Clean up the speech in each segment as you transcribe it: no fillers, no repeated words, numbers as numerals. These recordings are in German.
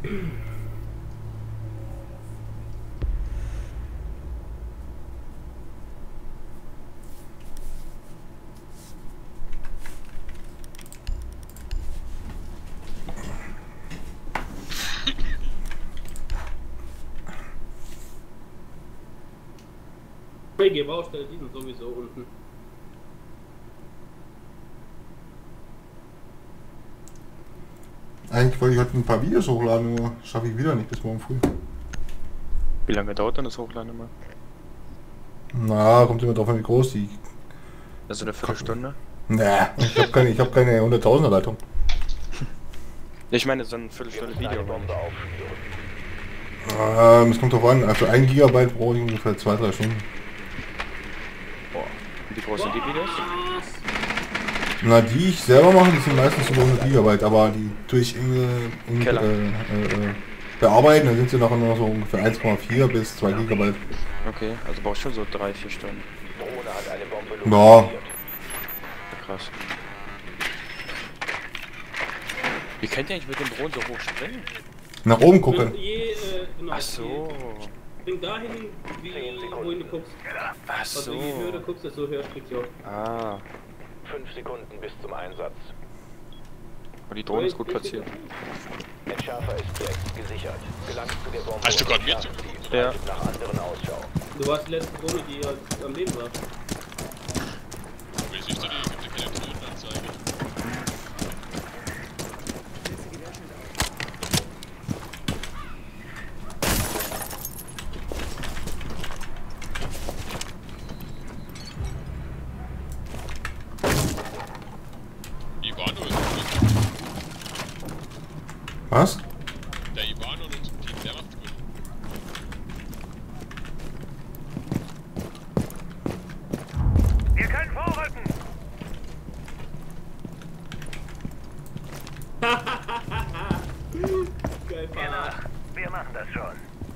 Die Baustelle, die sind sowieso unten. Eigentlich wollte ich heute ein paar Videos hochladen, nur schaffe ich wieder nicht bis morgen früh. Wie lange dauert dann das Hochladen immer? Na, kommt immer drauf an, wie groß die... Also eine Viertelstunde? Nee, ich hab keine 100.000er Leitung. Ich meine, so eine Viertelstunde Video. Es kommt drauf an, also 1 Gigabyte brauche ich ungefähr 2-3 Stunden. Boah. Wie groß sind die Videos? Na, die ich selber mache, die sind meistens über 100 Gigabyte, aber die tue ich bearbeiten, dann sind sie nachher nur so ungefähr 1,4 bis 2 Gigabyte. Okay, also brauchst schon so 3-4 Stunden. Ja. Krass. Wie könnt ihr eigentlich mit dem Drohnen so hoch springen? Nach oben gucken. Genau, Ach so. Spring dahin, wohin du guckst. Ach Also so. je höher du guckst, desto höher springst du auch. Ah. 5 Sekunden bis zum Einsatz. Und die Drohne ist gut platziert. Entschärfer ist direkt gesichert. Gelangst zu der Bombe. Hast du gerade mir Ja. Nach anderen Ausschau. Du warst die letzte Drohne, die am Leben war. Wie siehst du die? Gibt ja keine Drohnenanzeige. Ivano ist gut. Was? Der Ivano und unser Team, der macht gut. Wir können vorrücken! Geil, Fahrer. Wir machen das schon.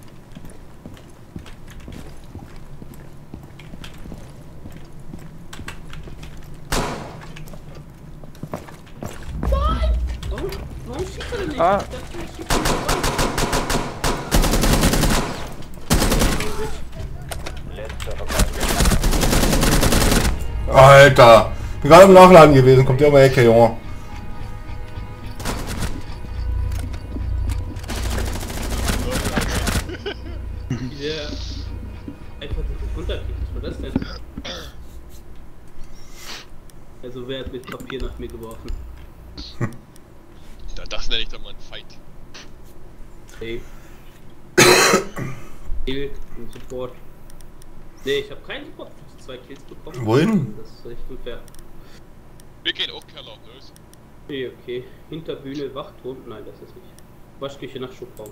Warum schießt er denn nicht? Ah. Ich dachte, er schießt nicht vorbei. Letzter Verbleib. Alter! Bin gerade im Nachladen gewesen, kommt der um die Ecke, Junge. Wie der einfach das runterkriegt, was war das denn? Also wer hat mit Papier nach mir geworfen? Das nenne ich doch mal ein Fight. Hey. Kill und Support. Nee, ich habe keinen Support. Ich hab 2 Kills bekommen. Wohin? Das ist echt unfair. Wir gehen auch Keller, los. Okay, okay. Hinterbühne, Wachturm. Nein, das ist nicht. Waschküche nach Schubraum.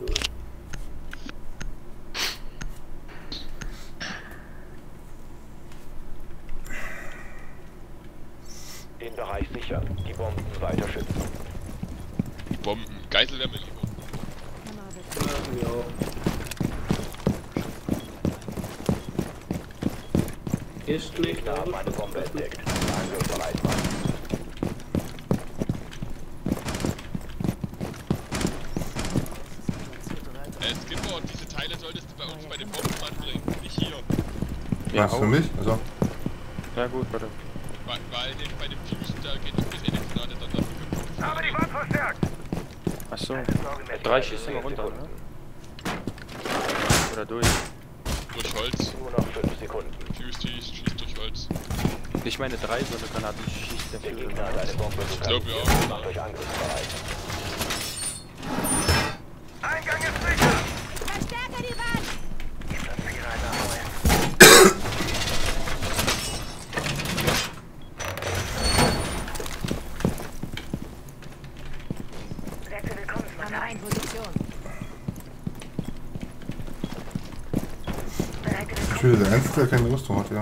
Den Bereich sichern. Die Bomben weiter schützen. Bomben, Geiselwärme lieber. Ja, auch. Ist nicht Wir haben eine Bombe entdeckt. Angriff bereit machen. Skipper, und diese Teile solltest du bei uns bei den Bomben anbringen, nicht hier. Ja, Was für mich? Also. Ja gut, warte. Weil bei dem Fusen, da geht noch bis in die Granate dann dafür. Aber die Wand verstärkt! Ach so. 3 schießt immer runter, ne? Oder durch. Durch Holz. Nur noch 5 Sekunden. Fuse schießt durch Holz. Ich meine 3 so eine Granate schießt der Der Flügel. Gegner hat eine Bombe glaub, lokalisiert. ja. Macht euch angriffsbereit. Eingang ist sicher! Verstärke die Wand! Ich platziere eine Aue. Letzte Willkommensmann. Hammer in Position. Ich will der Einzige, der keine Rüstung hat, ja.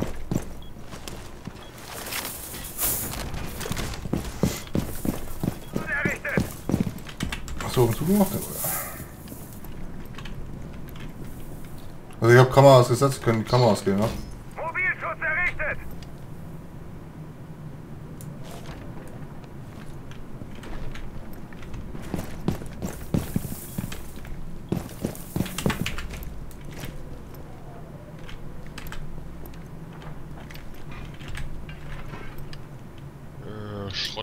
Errichtet! Achso, und zugemacht? Also ich habe Kameras gesetzt, können die Kameras gehen, ne? Mobilschutz errichtet!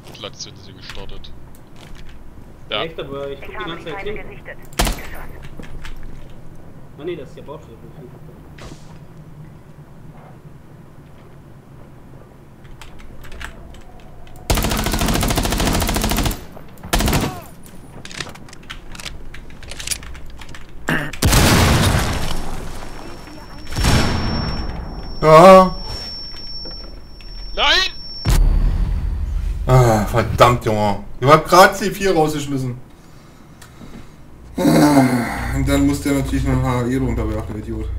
Hitler-Aktion ist hier gestartet. Ja. Echt, aber ich guck die ganze Zeit hin. gesichtet. Ah ne, das ist ja Baustelle. Ah, Nein! ah, verdammt, Junge. Ich hab gerade C4 rausgeschmissen. Und dann muss der natürlich noch HE runterwerfen, der Idiot.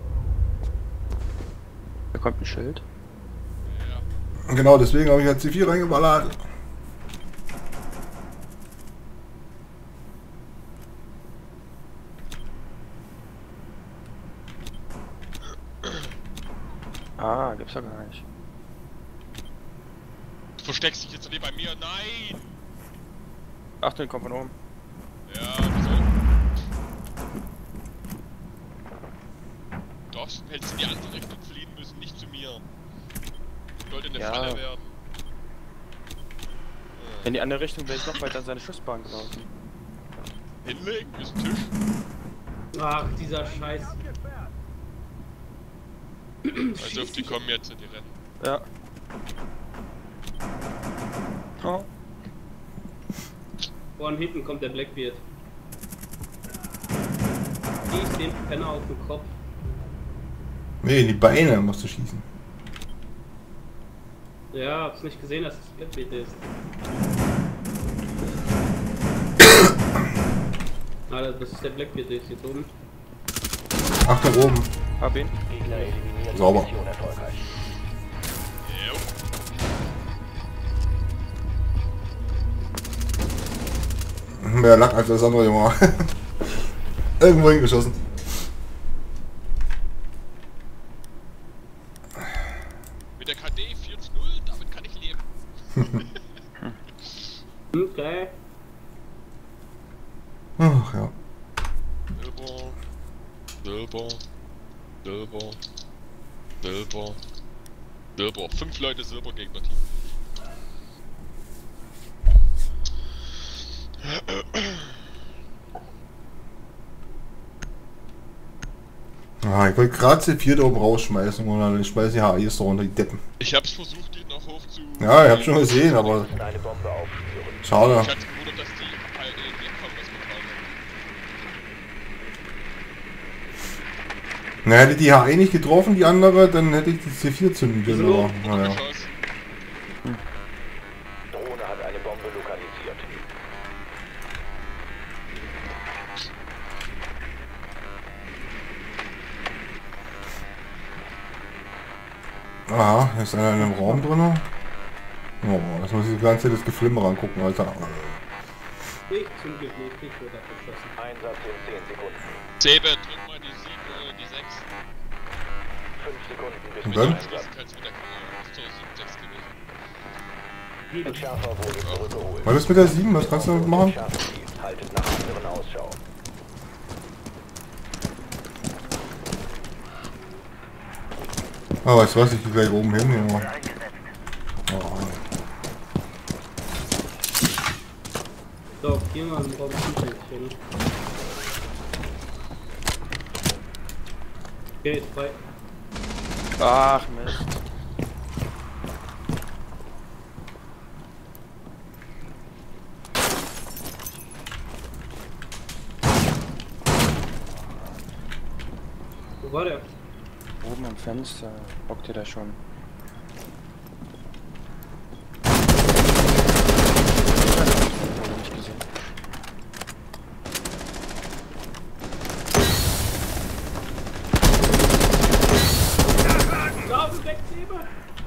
Da kommt ein Schild. Ja. Genau, deswegen habe ich halt C4 reingeballert. Ah, gibt's ja gar nicht. Du versteckst dich jetzt nicht bei mir. Nein! Achtung, kommt von oben. Ja, wieso? Doch, du hättest in die andere Richtung fliehen müssen, nicht zu mir. Ich wollte eine Ja. Falle werden. In die andere Richtung wäre ich noch weiter an seine Schussbahn gelaufen. Hinlegen, ist ein Tisch. Ach, dieser Scheiß. Also auf die kommen jetzt, die rennen. Ja. Oh. Von hinten kommt der Blackbeard. Ich den Penner auf den Kopf. Nee, in die Beine musst du schießen. Ja, hab's nicht gesehen, dass es Blackbeard ist. Ah, das ist der Blackbeard, der ist jetzt oben. Achtung, oben. Hab ihn. Gegner eliminiert. Sauber. Mission erfolgreich. Jo. Mehr Lack als das andere, Junge. Irgendwo hingeschossen. Mit der KD 4:0, damit kann ich leben. Okay. Ach ja. Silber. Silber. Silber. Silber. Silber. 5 Leute Silber Gegner-Team. Ah, ich wollte gerade C4 da oben rausschmeißen und dann schmeißen die HIs da runter, die Deppen. Ich hab's versucht, die noch hoch zu... Ja, ich hab schon gesehen, aber Eine Bombe aufspüren. schade. Ich hatte gewundert, dass die wegkommen, was getan haben. Na, hätte die HE nicht getroffen, die andere, dann hätte ich die C4 zünden können. Wieso? Aber, naja. Chance. Drohne hat eine Bombe lokalisiert. Aha, ist einer in einem Raum drin. Oh, jetzt muss ich die ganze Zeit das Geflimmer angucken, Alter. Ich zum Glück nicht, ich wurde abgeschossen. Einsatz in 10 Sekunden. Sebe, drück mal die 7 oder die 6. 5 Sekunden bis Und zum dann? Einsatz. Schließen kannst mit der Kamera. Das ist so 7, 6 gewesen. Entschärfer wurde zurückgeholt. Was ist mit der 7? Was kannst du damit machen? Entschärfen Sie. Haltet nach anderen Ausschau. Ah, weißt du was, ich geh gleich oben hin, Junge. Oh. So, hier mal im Raum 5 hin. Okay, ist frei. Ach Mist. Wo war der? Oben am Fenster hockt ihr da schon. Wurde nicht gesehen. Laufen weg, Sebe!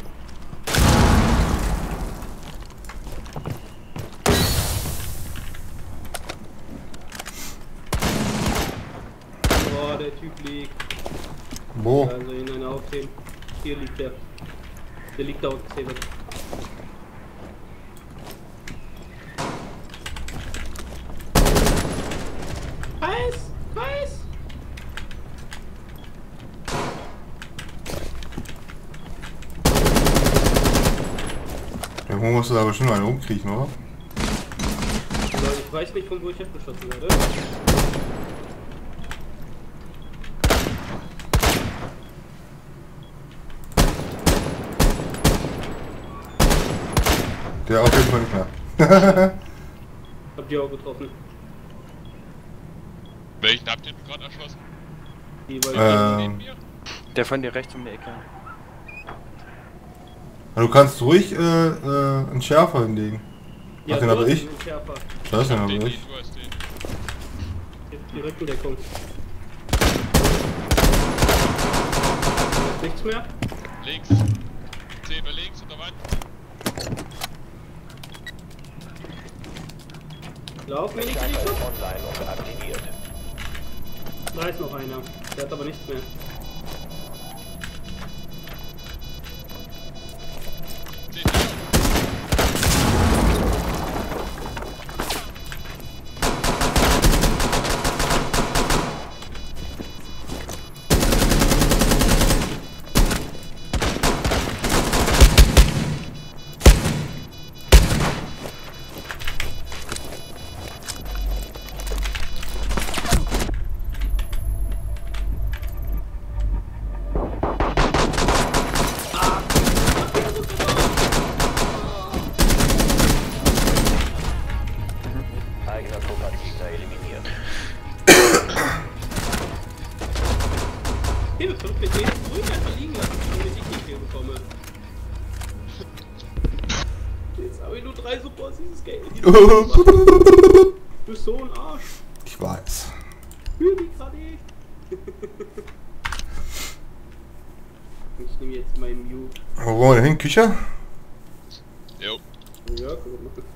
Boah, der Typ liegt. Wo? Also in einer Aufheben. Hier liegt der. Der liegt da unten, Sebe. Kreis! Kreis! Irgendwo Wo musst du da bestimmt einen umkriechen, oder? Aber ich weiß nicht, von wo ich abgeschossen werde. Der auf jeden Fall nicht mehr. Hab die auch getroffen. Welchen habt ihr denn gerade erschossen? Die wollte Neben mir? Der von dir rechts um die Ecke. Du kannst ruhig einen Schärfer hinlegen. ja, Ach, den habe du hast ich. einen Schärfer. Das den habe Den, ich. du hast den. Die Rückendeckung. Nichts mehr? Links. 10 Uhr links und der Wand. Lauf mir Der nicht in die Schaffer Kopf. ist online und aktiviert. Da ist noch einer. Der hat aber nichts mehr. 10 Uhr. Eigener Druck hat Gegner eliminiert. Hilfe, versucht mit dem Grün einfach liegen lassen, damit ich nicht hier bekomme. Jetzt habe ich nur 3 Supports dieses Game. Du bist so ein Arsch. Ich weiß. Für die gerade echt. Ich nehme jetzt meinen Mute. Wo wollen wir denn hin? Küche? Jo. Ja, können wir machen.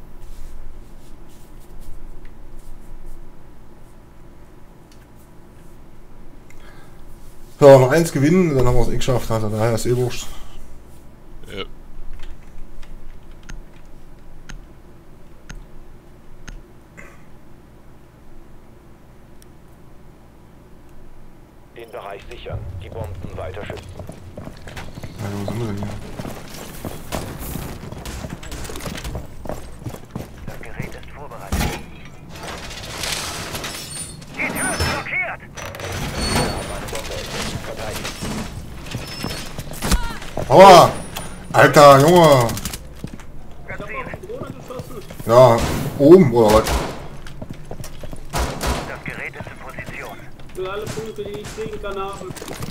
So, noch eins gewinnen, dann haben wir es eh geschafft. Also daher ist eh wurscht. Ja. Den Bereich sichern. Die Bomben weiter schützen. Ja, wo sind wir denn hier? Das Gerät ist vorbereitet. Die Tür ist blockiert! Wir haben eine Bombe entdeckt. Verteidigt. Aua! Alter, Junge! Ich hab auf die Drohne geschossen. Ja, oben oder was? Das Gerät ist in Position. Ich will alle Punkte, die ich kriegen kann, haben.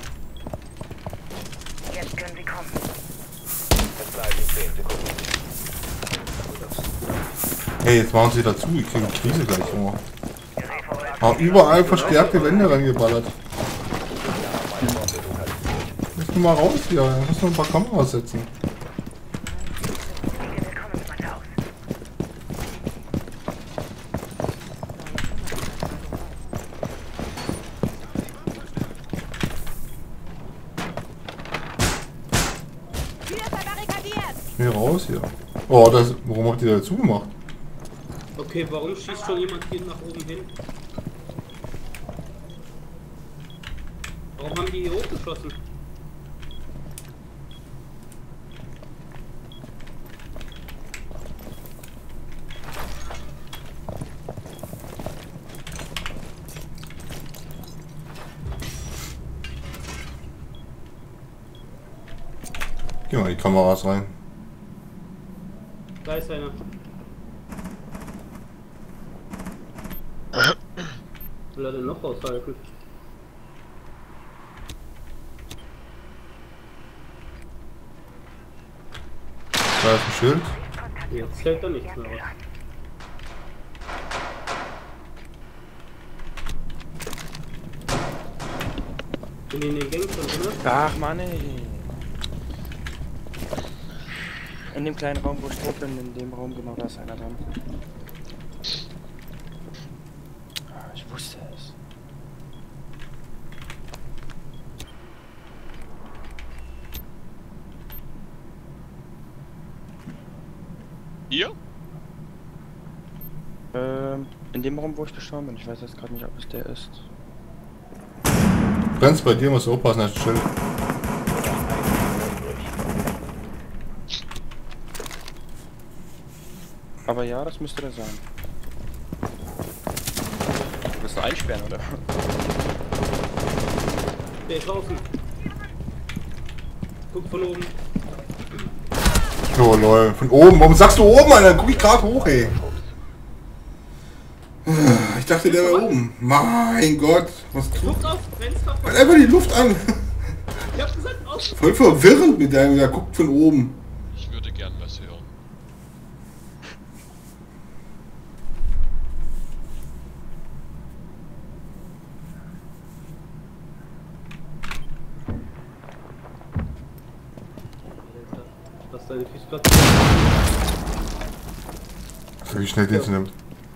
Jetzt können sie kommen. Es bleiben 10 Sekunden. Hey, jetzt machen sie dazu, ich kriege eine Krise gleich, Junge. Gerät vorbereitet. Haben überall verstärkte Wände reingeballert. Lass mich mal raus hier, dann musst du ein paar Kameras setzen. Willkommen in mein Haus. Tür verbarrikadiert! Hier raus hier. Oh, das, warum habt ihr da zugemacht? Okay, warum schießt schon jemand hier nach oben hin? Warum haben die hier hochgeschossen? Geh mal die Kameras rein. Da ist einer. Will er denn noch aushalten? Da ist ein Schild. Jetzt hält er nichts mehr aus. Bin in den Gang schon drin? Ach Mann ey. In dem kleinen Raum, wo ich drin bin, in dem Raum genau, da ist einer dran. Ah, ich wusste es. Hier? In dem Raum, wo ich gestorben bin. Ich weiß jetzt gerade nicht, ob es der ist. Brennst bei dir, musst du aufpassen, da ist ein Schild. Aber ja, das müsste der sein. Willst du einsperren, oder? Der ist draußen. Guck von oben. Oh lol, von oben. Warum sagst du oben, Alter? Guck ich gerade hoch, ey. Ich dachte, der wäre oben. Mein Gott, was tut? Guck aufs Fenster von Halt einfach die Luft an. Ich hab gesagt, aus. Voll verwirrend mit deinem, der guckt von oben. Ich würde gern was hören. Lass deine Füße platt. So wie schnell den zu nimmt.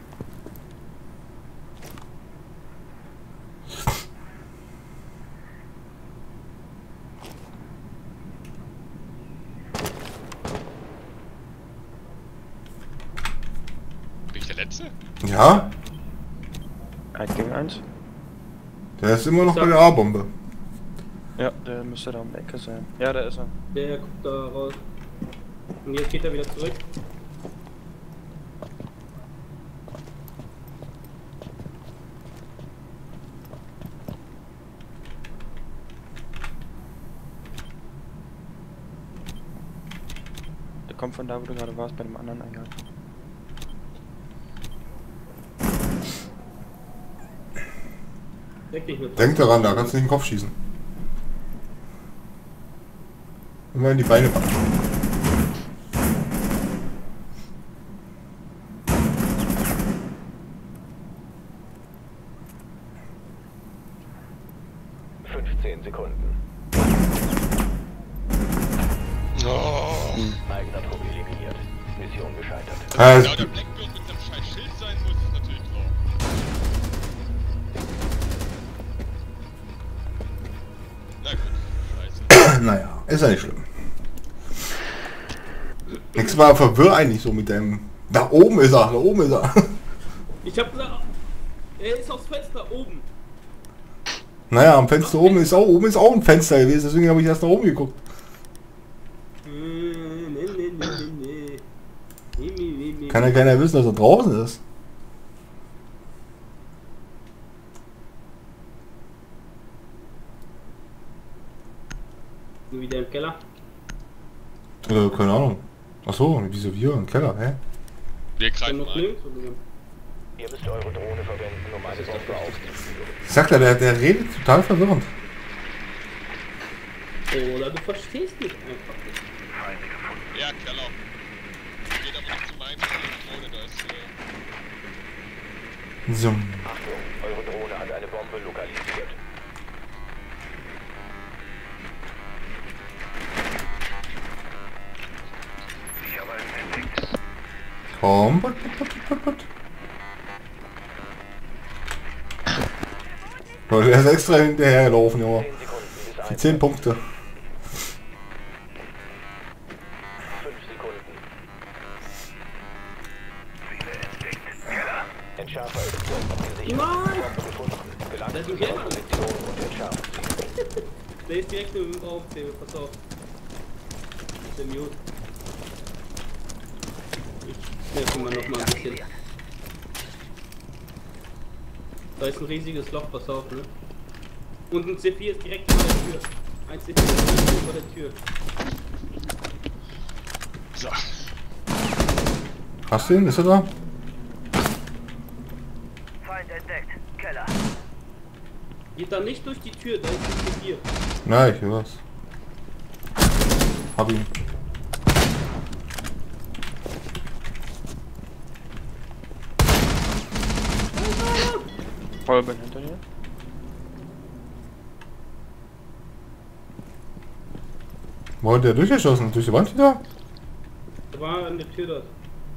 Bin ich der Letzte? Ja, 1 gegen 1. der ist immer noch bei der A-Bombe. Ja, der müsste da um die Ecke sein. Ja, da ist er. Der guckt da raus. Und jetzt geht er wieder zurück. Der kommt von da, wo du gerade warst, bei dem anderen Eingang. Denk nicht mit. Denk daran, da kannst du nicht in den Kopf schießen. Immer in die Beine packen. Sekunden. Oh. Eigener Trupp eliminiert. Mission gescheitert. Ah, Ja, der Blackburn mit einem scheiß Schild sein muss, ist natürlich klar. Na gut, scheiße. naja, ist ja nicht schlimm. Nächstes Mal verwirr eigentlich so mit dem. Da oben ist er, da oben ist er. Ich hab gesagt, er ist aufs Fenster oben. Naja, am Fenster oben ist auch ein Fenster gewesen, deswegen habe ich erst da oben geguckt. Kann ja keiner wissen, dass er draußen ist. Sind wieder im Keller. Keine Ahnung. Achso, wieso wir im Keller, hä? Wir Dann greifen noch ein. links oder? Ihr müsst eure Drohne verwenden, um eine Bombe aufzuführen. Ich sag dir, der redet total verwirrend. Oder du verstehst mich einfach nicht. Ja, Keller. Geht aber nicht zu meinem Drohne, da ist So. Achtung, eure Drohne hat eine Bombe lokalisiert. Ich habe einen entdeckt. Komm. Leute, der ist extra hinterhergelaufen, Junge. 10 Sekunden bis Für ein. 10 Punkte. 5 Sekunden. Entschärfer ist gesichert. Nein! Bombe gefunden. Gelangt Das ist zu ein ihrer Gamer. Position und entschärft sie. Der ist direkt im Raum, Theo, pass auf. Der Mute. Ich nerv mal noch mal ein bisschen. Da ist ein riesiges Loch, pass auf, ne? Und ein C4 ist direkt vor der Tür. Ein C4 ist direkt vor der Tür. So. Hast du ihn? Ist er da? Feind entdeckt. Keller. Geht da nicht durch die Tür, da ist ein C4. Nein, ich hör's. Hab ihn. Vollben hinter dir. Wo hat der durchgeschossen? Durch die Wand wieder? Da war an der Tür dort.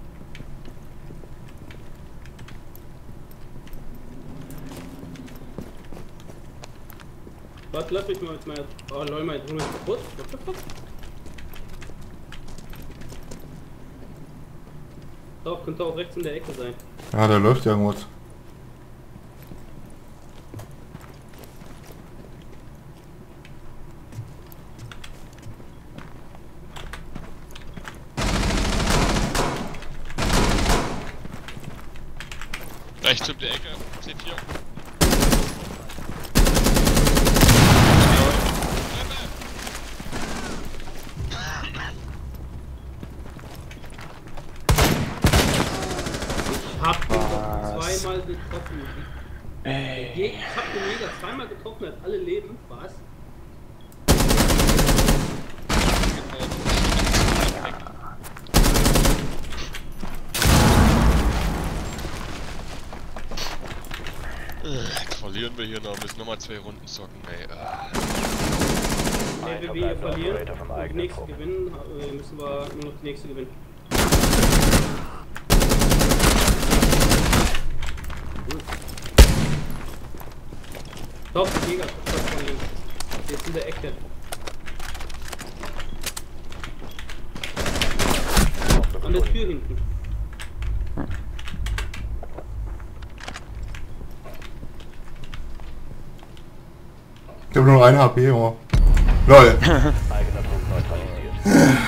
Warte, lass mich mal mit meiner... Oh lol, meine Drohne ist kaputt. What the fuck? Doch, könnte auch rechts in der Ecke sein. Ja, da läuft ja irgendwas. Rechts um die Ecke, C4. Ich hab den doch zweimal getroffen. Ich hab den Jäger zweimal getroffen, hat alle leben. Was? Jetzt verlieren wir hier noch, müssen nochmal 2 Runden zocken, ey. Wenn wir hier verlieren und die nächste gewinnen, müssen wir nur noch die nächste gewinnen. Doch, die Jäger, das von links. Jetzt in der Ecke. An der Tür hinten. Ich habe nur 1 HP, Junge. LOL. Eigener Punkt neutralisiert.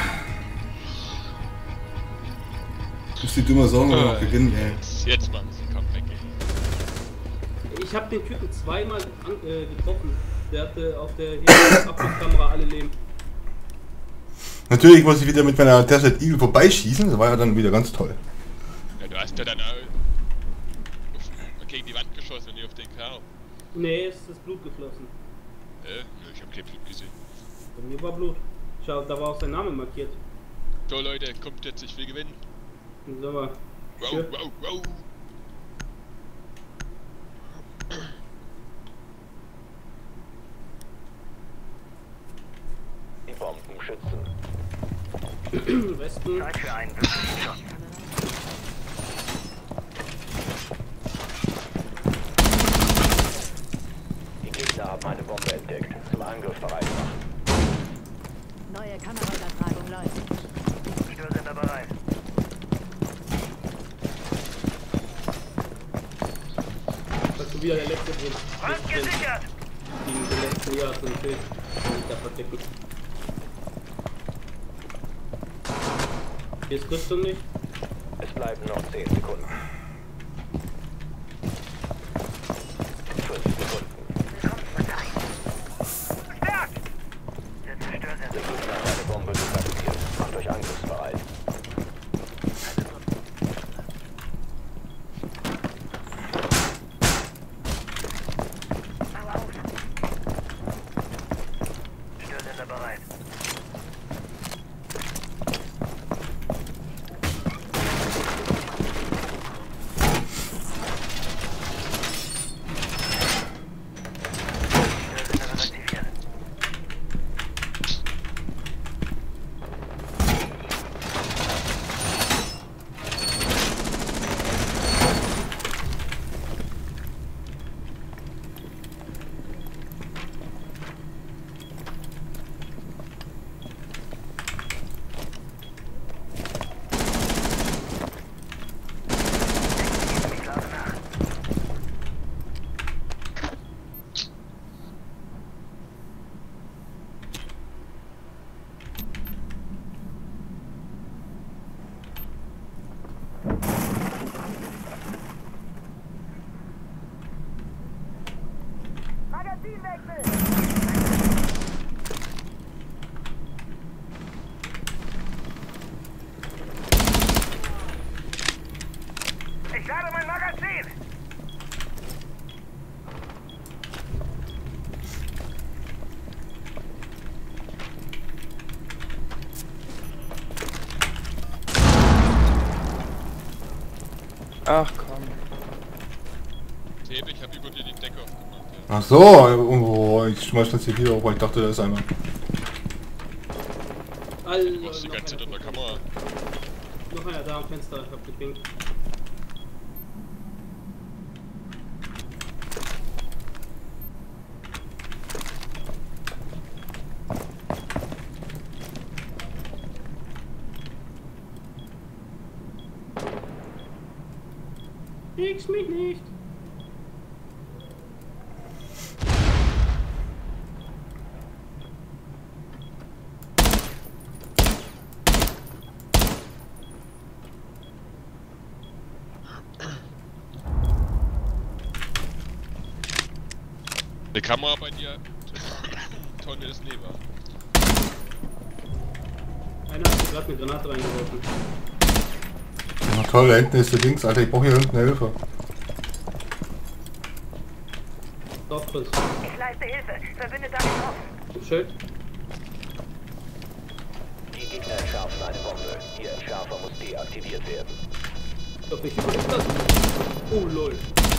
Muss die dumme Sau noch gewinnen, ey. Jetzt machen sie Comeback, ey. Ich habe den Typen zweimal getroffen. Der hatte auf der Abflugkamera alle Leben. Natürlich muss ich wieder mit meiner Desert Eagle vorbeischießen, das war ja dann wieder ganz toll. Ja, du hast ja dann gegen die Wand geschossen und nicht auf den Kerl. Nee, es ist Blut geflossen. Ich hab kein Blut gesehen. Bei mir war Blut. Schau, da war auch sein Name markiert. So Leute, kommt jetzt, ich will gewinnen. Und sag mal, Wow, Tür. wow, wow. Die Bomben schützen. Westen. Zeit für einen wirklichen Schuss. Die Gegner haben eine Bombe entdeckt. Zum Angriff bereit machen. Neue Kameraübertragung läuft. Störsender bereit. Hast du wieder der letzte drin? Brand gesichert! Gegen den letzten Jahr so ein Schild. Kann ich da verdecken. Hier ist Rüstung nicht. Es bleiben noch 10 Sekunden. 5 Sekunden. Verstärkt! Der Gegner hat eine Bombe lokalisiert. Macht euch angriffsbereit. Störsender bereit. Ich lade mein Magazin! Ach komm. Tebe, ich hab über dir die Decke aufgemacht. Ja. Ach so, oh, ich schmeiß das hier wieder auf, weil ich dachte, da ist einer. Also, Du machst die ganze Zeit in der Kamera. noch einer da am Fenster, ich hab gepinkt. Kriegst mich nicht! Eine Kamera bei dir. Tonne ist Leber. Einer hat gerade eine Granate reingeworfen. Ja, toll, da hinten ist der Dings, Alter, ich brauche hier hinten Hilfe. Dorfriss. Ich leiste Hilfe. Verbündeter ist offen. Schild. Die Gegner entschärfen eine Bombe. Ihr Entschärfer muss deaktiviert werden. Doch nicht überlebt das. Oh lol.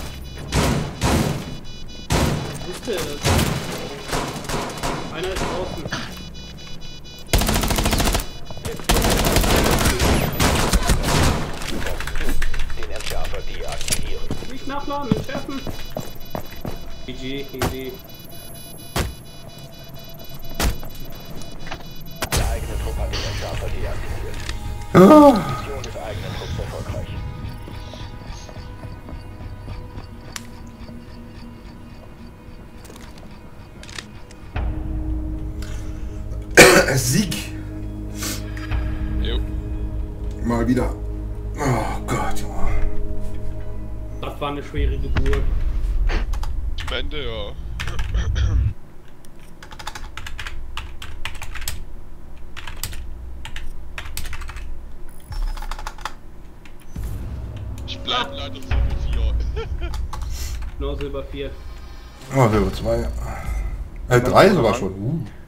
Was wusste er das? Einer ist draußen. Den Entschärfer deaktivieren. Nicht nachladen, entschärfen. GG, GG. Der eigene Trupp hat den Entschärfer deaktiviert. Ah, Mission des eigenen Trupps erfolgreich. Sieg. Jo. Mal wieder. Oh Gott, Junge. Das war eine schwere Geburt. Am Ende, ja. Ich bleib leider Silber 4. Genau Silber 4. Oh, Silber 2. 3 sogar schon.